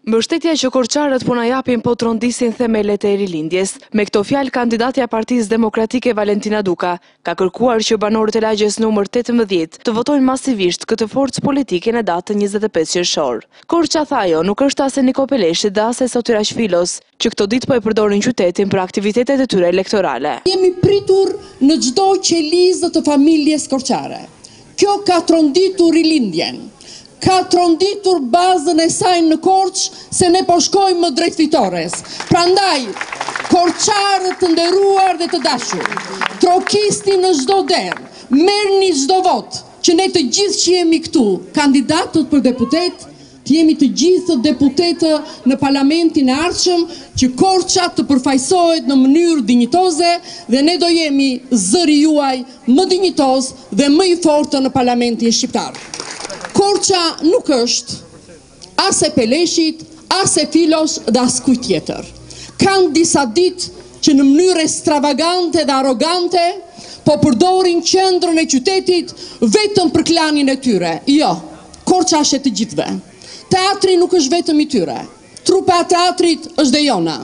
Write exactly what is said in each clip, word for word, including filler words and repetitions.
Mbështetja që korçarët po na japin po trondisin themelet e rilindjes. Me këto fjalë, kandidatja e Partisë Demokratike Valentina Duka ka kërkuar që banorët e lagjes numër tetëmbëdhjetë të votojnë masivisht këtë forcë politike në datën njëzet e pesë qershor. Korça tha ajo nuk është as e Niko Peleshit dhe as e Sotira Shfilos, që këto ditë po e përdorin qytetin për aktivitetet e tyre elektorale. Jemi pritur në çdo qelizë të familjes korçare. Kjo ka tronditur rilindjen. Ka tronditur bazën e saj në Korçë se ne po shkojmë më drejt fitores. Prandaj, korçarët të nderuar dhe të dashur, trokisti në çdo derë, merrni çdo vot, që ne të gjithë që jemi këtu, kandidatët për deputet, të jemi të gjithë deputetë në parlamentin e ardhshëm, që Korça të përfaqësohet në mënyrë dinjitoze dhe ne do jemi zëri juaj më dinjitoz dhe më i fortë në parlamentin shqiptar. Korça nuk është as e Peleshit, as e Filos dhe as kujt tjetër. Kanë disa ditë që në mënyrë ekstravagante dhe arrogante po përdorin qendrën e qytetit vetëm për klanin e tyre. Jo, Korça është e të gjithëve. Teatri nuk është vetëm i tyre. Trupa e teatrit është dhe jona.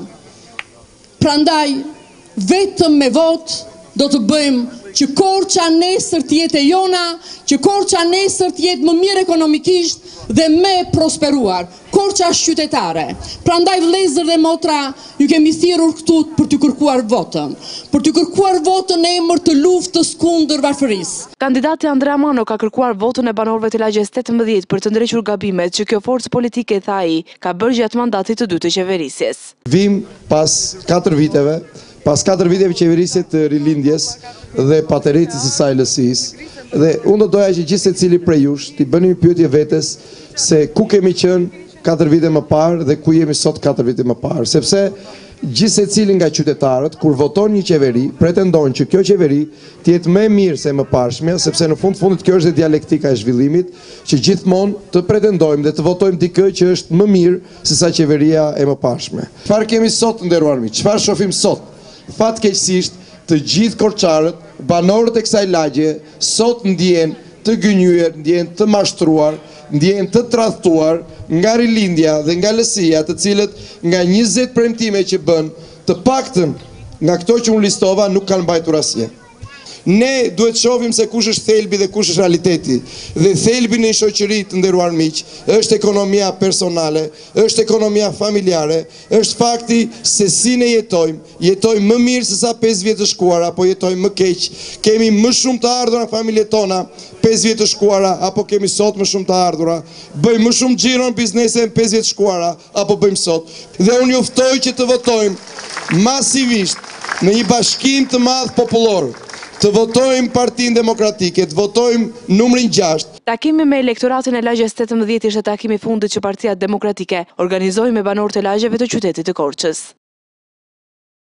Prandaj, vetëm me votë do të bëjmë që Korça nesër të jetë e jona, që Korça nesër të jetë më mirë ekonomikisht dhe me prosperuar. Korça është qytetare. Prandaj vëllezër dhe motra, ju kemi thirrur këtu për të kërkuar votën, për të kërkuar votën në emër të luftës kundër varfërisë. Kandidati Andrea Mano ka kërkuar votën e banorëve të lagjes tetëmbëdhjetë për të ndrequr gabimet që kjo forcë politike, tha ai, ka bërë gjatë mandatit të dytë të qeverisjes. Vim pas katër viteve, pas katër viteve qeverisje të rilindjes dhe pateritës së saj lësisë, dhe unë do doja që gjithë se cili prej jush t'i bëni një pyetje vetes se ku kemi qenë katër vite më parë dhe ku jemi sot katër vite më parë, sepse gjithë se cili nga qytetarët, kur voton një qeveri, pretendon që kjo qeveri t'jetë më mirë se më parshme, sepse në fund fundit kjo është dhe dialektika e zhvillimit, që gjithmonë të pretendojmë dhe të votojmë dikë që është më mirë se sa qeveria e më parshme. Çfarë kemi sot, nderuar miq? Çfarë shohim sot? Fatkeqësisht, të gjithë korçarët, banorët e kësaj lagje, sot ndjen të gënjur, ndjen të mashtruar, ndjen të tradhtuar nga rilindja dhe nga lësia, të cilët nga njëzet premtime që bën, të paktën nga këto që unë listova nuk kanë mbajtur asnjë. Ne duhet shohim se kush është thelbi dhe kush është realiteti. Dhe thelbi në një shoqëri, të nderuar miq, është ekonomia personale, është ekonomia familjare, është fakti se si ne jetojmë, jetojmë më mirë se sa pesë vjet të shkuara, apo jetojmë më keq, kemi më shumë të ardhura në familjet tona pesë vjet të shkuara, apo kemi sot më shumë të ardhura, bëjmë më shumë xhiro në biznese në pesë vjet të shkuara, apo bëjmë sot. Dhe unë ju ftoj që të votojmë masivisht në një bashkim të madh popullor, të votojmë Partinë Demokratike, të votojmë numrin gjashtë. Takimi me elektoratin e lagjes tetëmbëdhjetë ishte takimi i fundit që Partia Demokratike organizoi me banorët e lagjeve të qytetit të Korçës.